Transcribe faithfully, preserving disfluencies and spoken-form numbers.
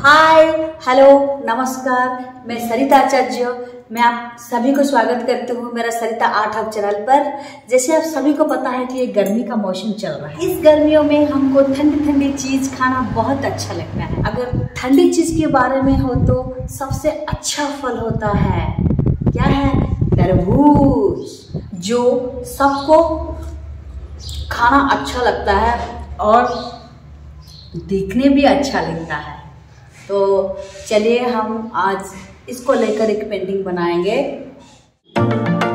हाय, hello, नमस्कार। मैं सरिता आचार्य। मैं आप सभी को स्वागत करती हूँ मेरा सरिता आर्ट हब चैनल पर। जैसे आप सभी को पता है कि ये गर्मी का मौसम चल रहा है। इस गर्मियों में हमको ठंडी ठंडी चीज खाना बहुत अच्छा लगता है। अगर ठंडी चीज के बारे में हो तो सबसे अच्छा फल होता है, क्या है? तरबूज, जो सबको खाना अच्छा लगता है और देखने भी अच्छा लगता है। तो चलिए हम आज इसको लेकर एक पेंटिंग बनाएंगे।